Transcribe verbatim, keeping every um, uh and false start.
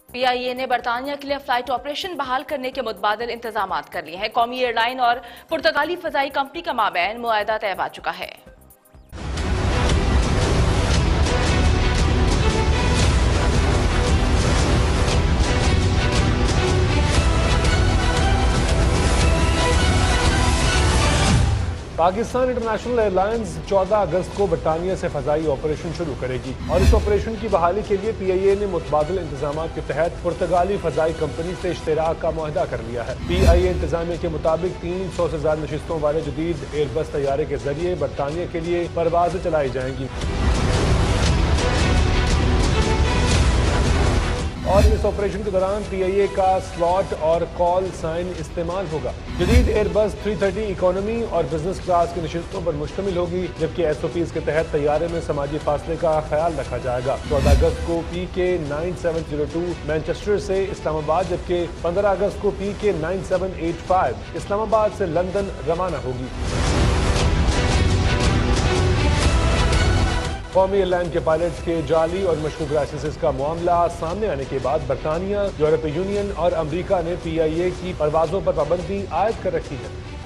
پی آئی اے نے برطانیہ کے لیے فلائٹ آپریشن بحال کرنے کے متبادل انتظامات کر لیے ہیں۔ قومی ایئر لائن اور پرتگالی فضائی کمپنی کا مابین معاہدہ طے پا چکا ہے۔ پاکستان انٹرنیشنل ایئر لائنز چودہ اگست کو برطانیہ سے فضائی آپریشن شروع کرے گی اور اس آپریشن کی بحالی کے لیے پی آئی اے نے متبادل انتظامات کے تحت پرتگالی فضائی کمپنی سے اشتراک کا معاہدہ کر لیا ہے۔ پی آئی اے انتظامیہ کے مطابق تین سو سے زیادہ نشستوں والے جدید ایئر بس طیارے کے ذریعے برطانیہ کے لیے پروازیں چلائی جائیں گی اور اس آپریشن کے دوران پی آئی اے کا سلاٹ اور کال سائن استعمال ہوگا۔ جدید ایئر بس تین سو تیس اکانومی اور بزنس کلاس کی نشستوں پر مشتمل ہوگی، جبکہ ایس او پیز کے تحت طیارے میں سماجی فاصلے کا خیال رکھا جائے گا۔ چودہ اگست کو P K nine seven zero two Manchester سے اسلام آباد، جبکہ پندرہ اگست کو P K nine seven eight five Islamabad سے لندن روانہ ہوگی۔ قومی ایئر لائن کے پائلٹس کے جعلی اور مشکوک لائسنسز کا معاملہ سامنے آنے کے بعد برطانیہ، یورپی یونین اور امریکہ نے پی آئی اے کی پروازوں پر پابندی عائد کر رکھی ہے۔